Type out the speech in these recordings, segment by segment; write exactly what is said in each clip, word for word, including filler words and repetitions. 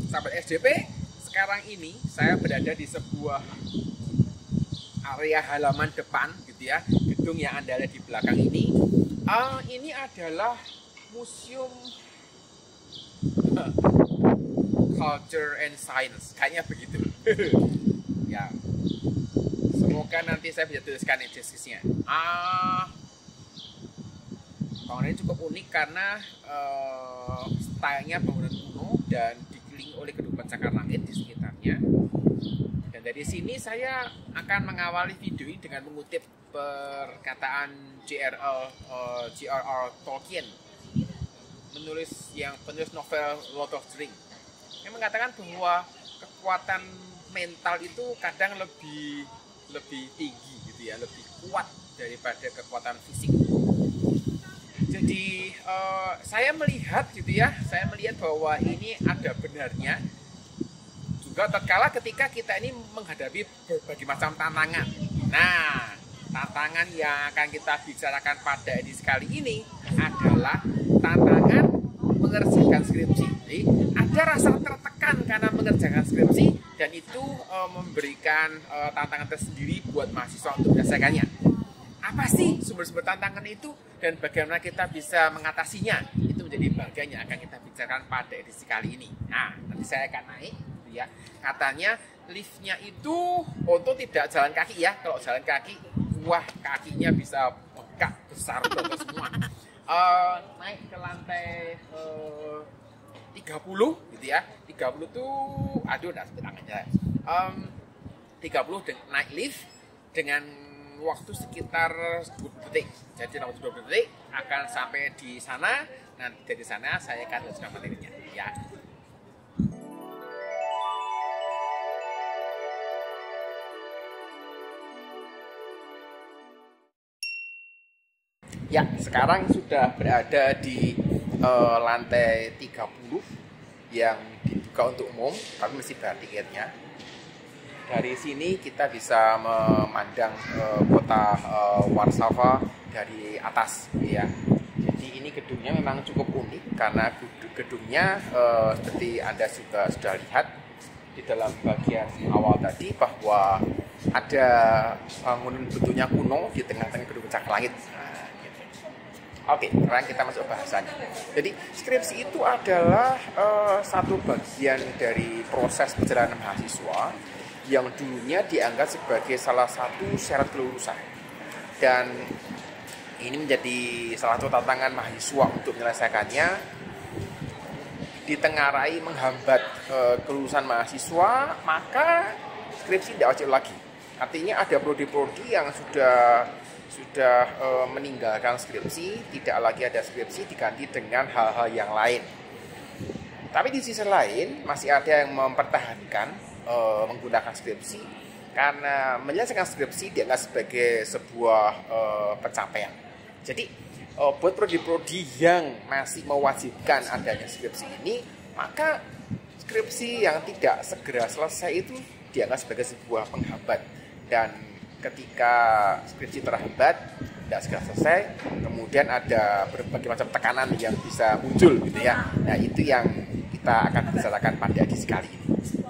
sahabat S D P, sekarang ini saya berada di sebuah area halaman depan gitu ya, gedung yang Anda lihat di belakang ini. Uh, ini adalah museum Culture and Science, kayaknya begitu. Ya, semoga nanti saya bisa tuliskan di deskripsinya. Ah, bangunan ini cukup unik karena uh, stylenya bangunan kuno dan dikelilingi oleh gedung pencakar langit di sekitarnya. Dan dari sini saya akan mengawali video ini dengan mengutip perkataan J R L uh, J R R Tolkien, menulis yang penulis novel Lord of the Rings, yang mengatakan bahwa kekuatan mental itu kadang lebih lebih tinggi gitu ya, lebih kuat daripada kekuatan fisik. Jadi uh, saya melihat gitu ya, saya melihat bahwa ini ada benarnya juga tatkala ketika kita ini menghadapi berbagai macam tantangan. Nah, tantangan yang akan kita bicarakan pada edisi kali ini adalah tantangan mengerjakan skripsi. Jadi, ada rasa tertekan karena mengerjakan skripsi dan itu uh, memberikan uh, tantangan tersendiri buat mahasiswa untuk menyelesaikannya. Apa sih sumber-sumber tantangan itu dan bagaimana kita bisa mengatasinya? Itu menjadi bagian yang akan kita bicarakan pada edisi kali ini. Nah, nanti saya akan naik gitu ya. Katanya liftnya itu untuk tidak jalan kaki ya. Kalau jalan kaki, wah kakinya bisa bengkak besar banget semua. Uh, naik ke lantai uh, tiga puluh gitu ya. tiga puluh tuh aduh enggak sebut tangannya. Um, tiga puluh naik lift dengan waktu sekitar dua puluh detik. Jadi dalam waktu dua puluh detik akan sampai di sana. Nanti dari sana saya akan lanjutkan materinya ya. Ya, sekarang sudah berada di uh, lantai tiga puluh yang dibuka untuk umum, tapi mesti bayar tiketnya. Dari sini kita bisa memandang uh, kota uh, Warszawa dari atas, ya. Jadi ini gedungnya memang cukup unik karena gedungnya uh, seperti Anda juga sudah lihat di dalam bagian awal tadi bahwa ada bangunan bentuknya kuno di tengah-tengah gedung pencakar langit. Nah, gitu. Oke, sekarang kita masuk bahasanya. Jadi skripsi itu adalah uh, satu bagian dari proses perjalanan mahasiswa yang dulunya dianggap sebagai salah satu syarat kelulusan, dan ini menjadi salah satu tantangan mahasiswa untuk menyelesaikannya. Ditengarai menghambat e, kelulusan mahasiswa, maka skripsi tidak wajib lagi. Artinya ada prodi-prodi yang sudah sudah e, meninggalkan skripsi, tidak lagi ada skripsi, diganti dengan hal-hal yang lain. Tapi di sisi lain masih ada yang mempertahankan Uh, menggunakan skripsi karena menyelesaikan skripsi dianggap sebagai sebuah uh, pencapaian. Jadi uh, buat prodi-prodi yang masih mewajibkan adanya skripsi ini, maka skripsi yang tidak segera selesai itu dianggap sebagai sebuah penghambat, dan ketika skripsi terhambat tidak segera selesai, kemudian ada berbagai macam tekanan yang bisa muncul gitu ya. Nah, itu yang kita akan bicarakan pada edisi kali ini.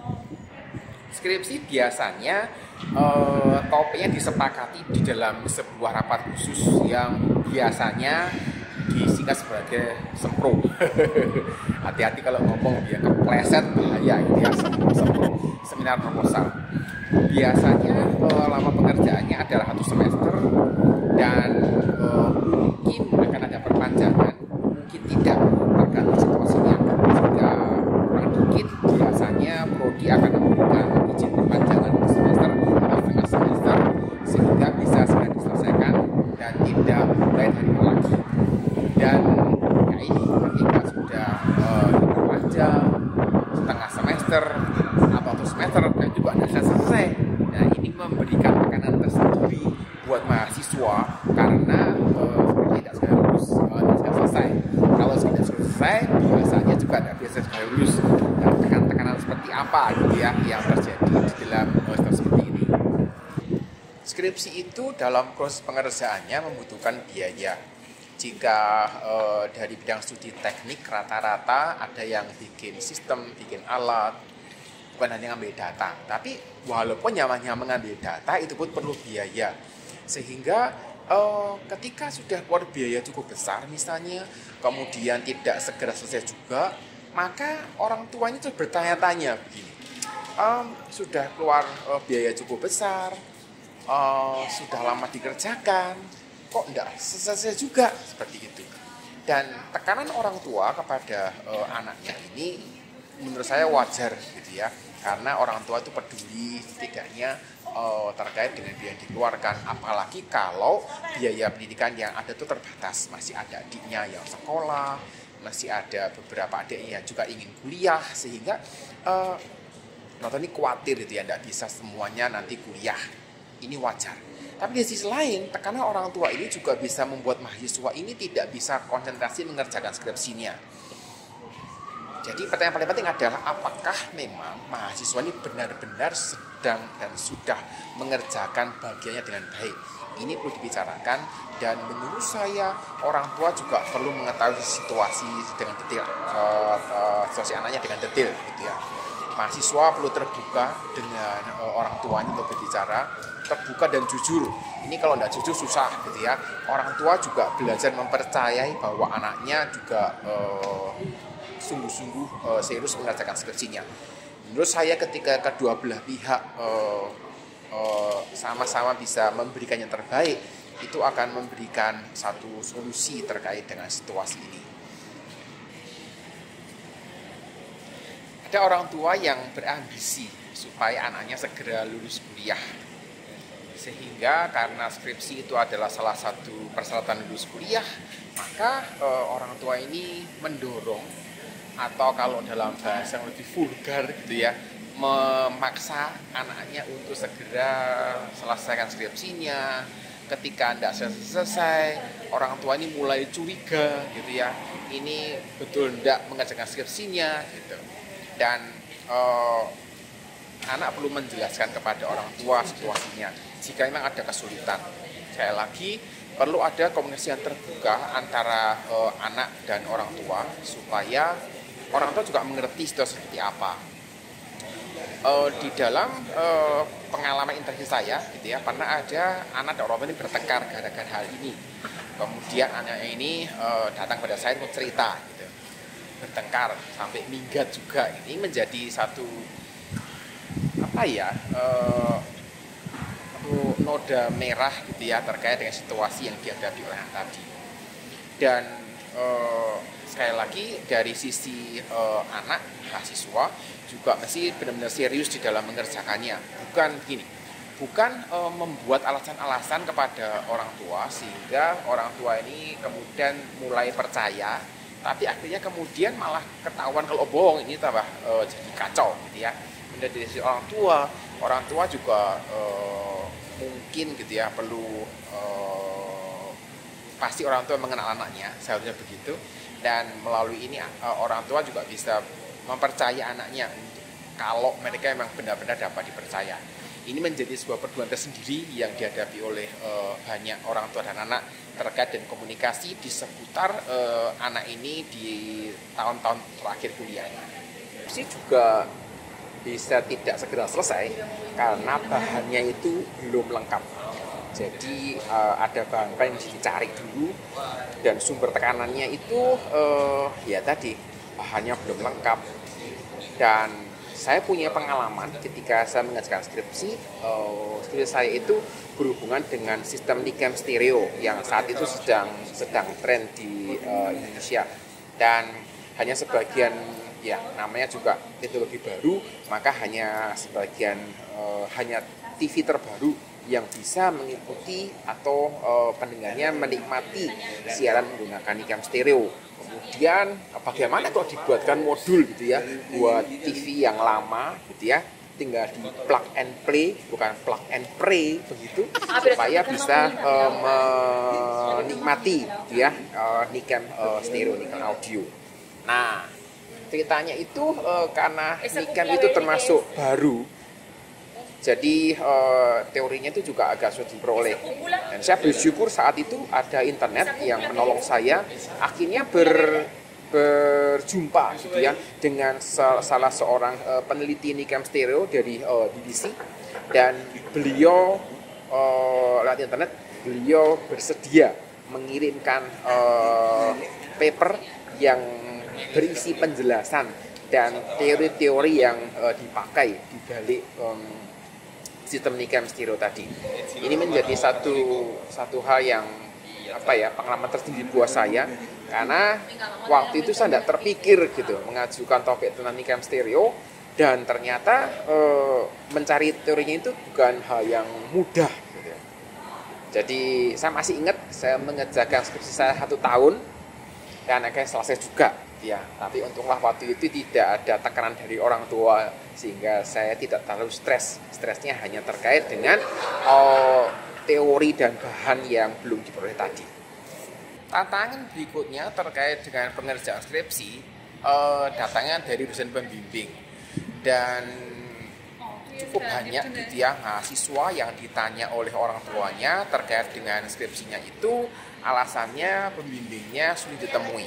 Skripsi biasanya eh, topiknya disepakati di dalam sebuah rapat khusus yang biasanya disingkat sebagai sempro. Hati-hati kalau ngomong dia kepleset bahaya itu ya, sempro, seminar proposal. Biasanya eh, lama pengerjaannya adalah satu semester dan eh, mungkin akan ada perpanjangan, mungkin tidak, tergantung situasinya. Jika kurang dikit, biasanya prodi akan memberikan izin perpanjangan semester atau setengah semester sehingga bisa segera diselesaikan dan tidak mulai dari nol lagi. Dan ya ini ketika sudah uh, diperpanjang setengah semester atau satu semester dan juga tidak selesai, nah ini memberikan tekanan tersendiri buat mahasiswa karena uh, tidak segera lulus, uh, tidak segera selesai. Kalau sudah selesai, biasanya juga tidak biasa segera lulus. Dan tekanan-tekanan seperti apa gitu ya yang terjadi di dalam proses seperti ini. Skripsi itu dalam proses pengerjaannya membutuhkan biaya. Jika uh, dari bidang studi teknik rata-rata ada yang bikin sistem, bikin alat, bukan hanya ngambil data, tapi walaupun namanya mengambil data itu pun perlu biaya. Sehingga uh, ketika sudah keluar biaya cukup besar misalnya, kemudian tidak segera selesai juga, maka orang tuanya itu bertanya-tanya begini, um, sudah keluar uh, biaya cukup besar, uh, sudah lama dikerjakan, kok tidak selesai juga, seperti itu. Dan tekanan orang tua kepada uh, anaknya ini menurut saya wajar gitu ya, karena orang tua itu peduli setidaknya uh, terkait dengan biaya yang dikeluarkan, apalagi kalau biaya pendidikan yang ada itu terbatas, masih ada adiknya yang sekolah, masih ada beberapa adiknya yang juga ingin kuliah, sehingga uh, nonton ini khawatir gitu ya, tidak bisa semuanya nanti kuliah, ini wajar. Tapi di sisi lain, tekanan orang tua ini juga bisa membuat mahasiswa ini tidak bisa konsentrasi mengerjakan skripsinya. Jadi pertanyaan paling penting adalah apakah memang mahasiswa ini benar-benar sedang dan sudah mengerjakan bagiannya dengan baik. Ini perlu dibicarakan, dan menurut saya orang tua juga perlu mengetahui situasi dengan detail, uh, uh, situasi anaknya dengan detail gitu ya. Mahasiswa perlu terbuka dengan uh, orang tuanya untuk berbicara, terbuka dan jujur. Ini kalau tidak jujur susah gitu ya. Orang tua juga belajar mempercayai bahwa anaknya juga uh, sungguh-sungguh uh, serius mengerjakan skripsinya. Menurut saya ketika kedua belah pihak uh, uh, sama-sama bisa memberikan yang terbaik, itu akan memberikan satu solusi terkait dengan situasi ini. Ada orang tua yang berambisi supaya anaknya segera lulus kuliah, sehingga karena skripsi itu adalah salah satu persyaratan lulus kuliah, maka uh, orang tua ini mendorong, atau kalau dalam bahasa yang lebih vulgar gitu ya, memaksa anaknya untuk segera selesaikan skripsinya. Ketika tidak selesai, orang tua ini mulai curiga gitu ya, ini betul tidak mengerjakan skripsinya gitu. Dan eh, anak perlu menjelaskan kepada orang tua situasinya jika memang ada kesulitan. Sekali lagi, perlu ada komunikasi yang terbuka antara eh, anak dan orang tua supaya orang tua juga mengerti situasi seperti apa. Uh, di dalam uh, pengalaman interaksi saya, gitu ya, pernah ada anak dan orang tua ini bertengkar gara-gara hal ini. Kemudian anaknya ini uh, datang pada saya untuk cerita, gitu, bertengkar sampai minggat juga. Ini menjadi satu apa ya, uh, satu noda merah, gitu ya, terkait dengan situasi yang dihadapi oleh anak tadi. Dan uh, sekali lagi dari sisi uh, anak mahasiswa juga mesti benar-benar serius di dalam mengerjakannya. Bukan gini, bukan uh, membuat alasan-alasan kepada orang tua sehingga orang tua ini kemudian mulai percaya, tapi akhirnya kemudian malah ketahuan kalau bohong, ini tambah uh, jadi kacau gitu ya. Kemudian dari sisi orang tua, orang tua juga uh, mungkin gitu ya perlu uh, pasti orang tua mengenal anaknya, seharusnya begitu. Dan melalui ini orang tua juga bisa mempercayai anaknya kalau mereka memang benar-benar dapat dipercaya. Ini menjadi sebuah perjuangan tersendiri yang dihadapi oleh uh, banyak orang tua dan anak terkait dengan komunikasi di seputar uh, anak ini di tahun-tahun terakhir kuliahnya. Ini juga bisa tidak segera selesai karena bahannya itu belum lengkap. Jadi uh, ada bahan-bahan yang mesti dicari dulu, dan sumber tekanannya itu uh, ya tadi bahannya belum lengkap. Dan saya punya pengalaman ketika saya mengerjakan skripsi, uh, skripsi saya itu berhubungan dengan sistem Nicam stereo yang saat itu sedang sedang tren di uh, Indonesia, dan hanya sebagian, ya namanya juga teknologi baru, maka hanya sebagian uh, hanya T V terbaru yang bisa mengikuti atau uh, pendengarnya menikmati siaran menggunakan Nicam stereo. Kemudian bagaimana kalau dibuatkan modul gitu ya buat T V yang lama gitu ya, tinggal di plug and play, bukan plug and pray begitu, supaya bisa uh, menikmati gitu ya uh, Nicam uh, stereo, Nicam audio. Nah, ceritanya itu uh, karena Nicam itu termasuk baru, Jadi uh, teorinya itu juga agak sulit diperoleh. Dan saya bersyukur saat itu ada internet yang menolong saya akhirnya ber, berjumpa gitu ya dengan salah seorang uh, peneliti Nicam Stereo dari uh, B B C, dan beliau uh, lewat internet beliau bersedia mengirimkan uh, paper yang berisi penjelasan dan teori-teori yang uh, dipakai di balik um, sistem Nicam Stereo tadi. Ini menjadi satu satu hal yang apa ya, pengalaman tersendiri buat saya, karena waktu itu saya tidak terpikir gitu mengajukan topik tentang Nicam Stereo, dan ternyata e, mencari teorinya itu bukan hal yang mudah gitu. Jadi saya masih ingat saya mengerjakan skripsi saya satu tahun dan akhirnya selesai juga ya, tapi untunglah waktu itu tidak ada tekanan dari orang tua sehingga saya tidak terlalu stres. Stresnya hanya terkait dengan oh, teori dan bahan yang belum diperoleh tadi. Tantangan berikutnya terkait dengan pengerjaan skripsi eh, datangnya dari dosen pembimbing, dan cukup banyak gitu ya mahasiswa yang ditanya oleh orang tuanya terkait dengan skripsinya itu alasannya pembimbingnya sulit ditemui.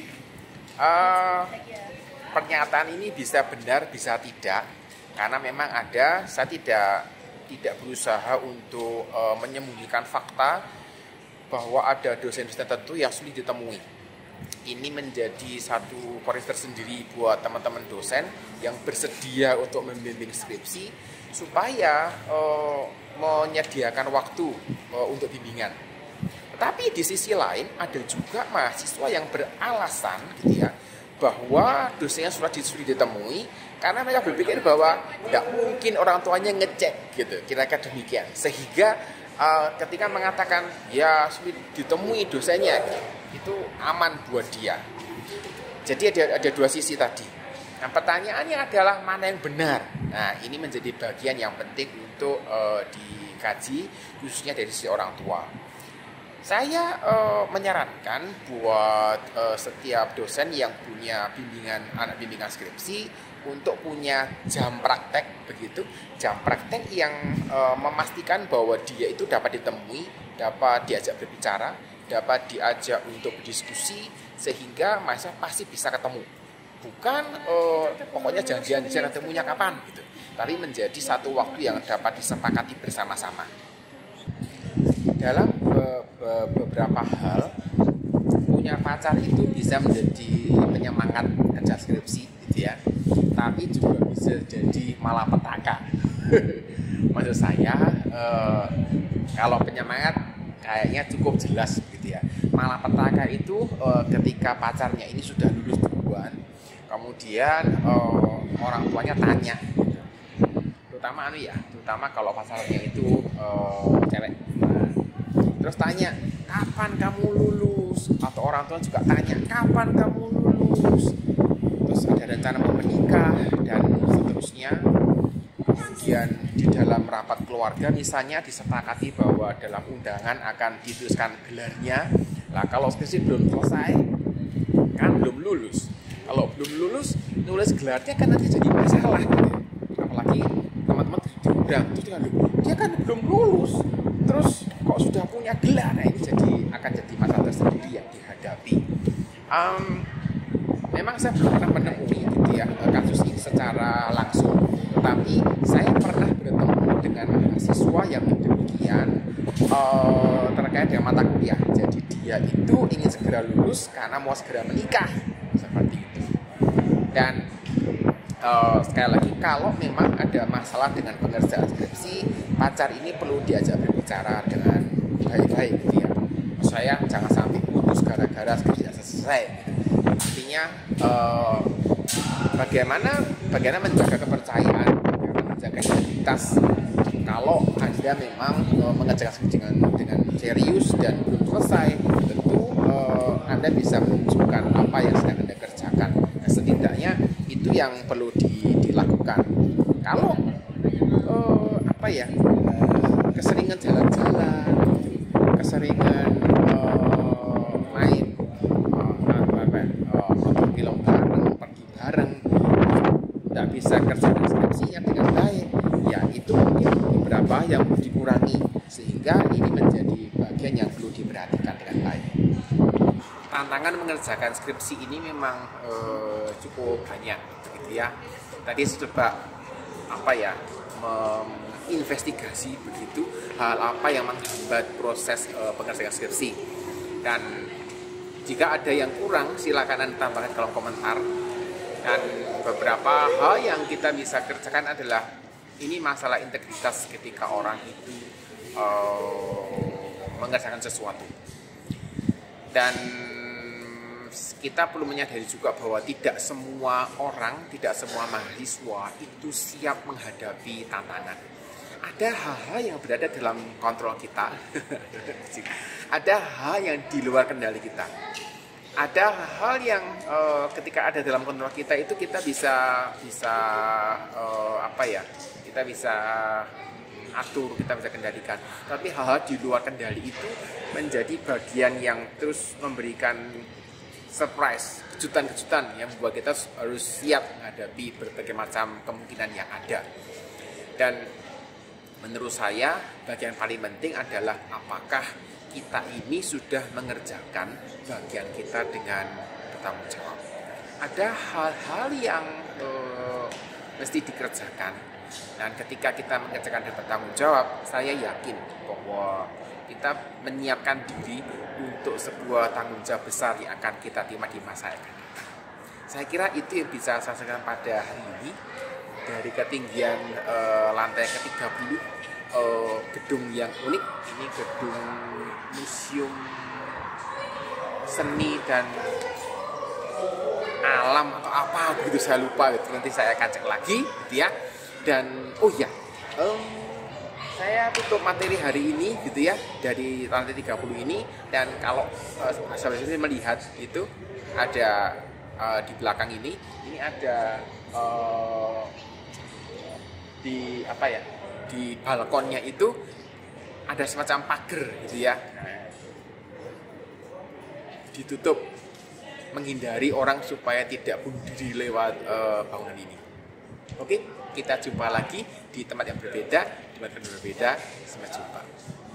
Uh, pernyataan ini bisa benar bisa tidak, karena memang ada, saya tidak tidak berusaha untuk uh, menyembunyikan fakta bahwa ada dosen-dosen tertentu yang sulit ditemui. Ini menjadi satu poin tersendiri buat teman-teman dosen yang bersedia untuk membimbing skripsi supaya uh, menyediakan waktu uh, untuk bimbingan. Tapi di sisi lain ada juga mahasiswa yang beralasan gitu ya bahwa dosennya sudah sulit ditemui karena mereka berpikir bahwa tidak mungkin orang tuanya ngecek gitu, kira-kira demikian, sehingga uh, ketika mengatakan ya sulit ditemui dosennya itu aman buat dia. Jadi ada ada dua sisi tadi. Nah, pertanyaannya adalah mana yang benar. Nah, ini menjadi bagian yang penting untuk uh, dikaji khususnya dari sisi orang tua. Saya uh, menyarankan buat uh, setiap dosen yang punya bimbingan anak bimbingan skripsi untuk punya jam praktek begitu, jam praktek yang uh, memastikan bahwa dia itu dapat ditemui, dapat diajak berbicara, dapat diajak untuk berdiskusi sehingga masa pasti bisa ketemu. Bukan uh, pokoknya janjian-janjian ketemunya kapan gitu, tapi menjadi satu waktu yang dapat disepakati bersama-sama. Dalam be- be- beberapa hal, punya pacar itu bisa menjadi penyemangat kerja skripsi gitu ya, tapi juga bisa jadi malapetaka. Maksud saya eh, kalau penyemangat kayaknya cukup jelas gitu ya. Malapetaka itu eh, ketika pacarnya ini sudah lulus duluan, kemudian eh, orang tuanya tanya gitu. Terutama anu ya, terutama kalau pacarnya itu eh, cewek. Terus tanya, kapan kamu lulus? Atau orang tua juga tanya, kapan kamu lulus? Terus ada rencana mau menikah dan seterusnya. Kemudian di dalam rapat keluarga misalnya disepakati bahwa dalam undangan akan dituliskan gelarnya. Lah kalau skripsi belum selesai, kan belum lulus. Kalau belum lulus, nulis gelarnya kan nanti jadi masalah gitu. Apalagi teman-teman diundang, terus dengan dia kan belum lulus. Terus kok sudah punya gelar, nah ini jadi akan jadi masalah tersendiri yang dihadapi. Um, memang saya belum pernah menemui gitu ya kasus ini secara langsung, tetapi saya pernah bertemu dengan mahasiswa yang demikian uh, terkait dengan mata kuliah. Jadi dia itu ingin segera lulus karena mau segera menikah seperti itu. Dan Uh, sekali lagi, kalau memang ada masalah dengan pengerjaan skripsi, pacar ini perlu diajak berbicara dengan baik-baik gitu ya. Saya jangan sampai putus gara-gara skripsinya selesai gitu. Artinya uh, bagaimana bagaimana menjaga kepercayaan, bagaimana menjaga identitas. Kalau Anda memang uh, mengerjakan skripsi dengan, dengan serius dan belum selesai, tentu uh, Anda bisa menunjukkan apa yang sedang Anda kerjakan. Nah, setidaknya itu yang perlu di, dilakukan. Kalau uh, apa ya keseringan jalan-jalan, keseringan uh, main uh, apa, apa, uh, nonton film bareng, pergi bareng, tidak bisa kerjakan skripsinya dengan baik, ya itu mungkin beberapa yang perlu dikurangi, sehingga ini menjadi bagian yang perlu diperhatikan dengan baik. Tantangan mengerjakan skripsi ini memang eh, cukup banyak, gitu ya. Tadi coba apa ya menginvestigasi begitu hal apa yang menghambat proses eh, pengerjaan skripsi, dan jika ada yang kurang silakan Anda tambahkan kolom komentar. Dan beberapa hal yang kita bisa kerjakan adalah ini masalah integritas ketika orang itu uh, mengerjakan sesuatu. Dan kita perlu menyadari juga bahwa tidak semua orang, tidak semua mahasiswa itu siap menghadapi tantangan. Ada hal-hal yang berada dalam kontrol kita. Ada hal yang di luar kendali kita. Ada hal yang uh, ketika ada dalam kontrol kita itu kita bisa bisa uh, apa ya? Kita bisa atur, kita bisa kendalikan. Tapi hal-hal di luar kendali itu menjadi bagian yang terus memberikan surprise, kejutan-kejutan yang membuat kita harus siap menghadapi berbagai macam kemungkinan yang ada. Dan menurut saya bagian paling penting adalah apakah kita ini sudah mengerjakan bagian kita dengan bertanggung jawab. Ada hal-hal yang uh, mesti dikerjakan, dan ketika kita mengerjakan dan bertanggung jawab, saya yakin bahwa kita menyiapkan diri untuk sebuah tanggung jawab besar yang akan kita terima di masa yang akan datang. Saya kira itu yang bisa saya sampaikan pada hari ini dari ketinggian uh, lantai ke tiga puluh. Uh, gedung yang unik, ini gedung museum seni dan alam atau apa begitu, saya lupa gitu. Nanti saya akan cek lagi gitu ya. Dan oh ya um, saya tutup materi hari ini gitu ya dari lantai tiga puluh ini. Dan kalau uh, sahabat-sahabat melihat itu ada uh, di belakang ini ini ada uh, di apa ya di balkonnya itu ada semacam pagar gitu ya, ditutup menghindari orang supaya tidak bunuh diri lewat uh, bangunan ini. Oke, kita jumpa lagi di tempat yang berbeda, di tempat yang berbeda. Sampai jumpa.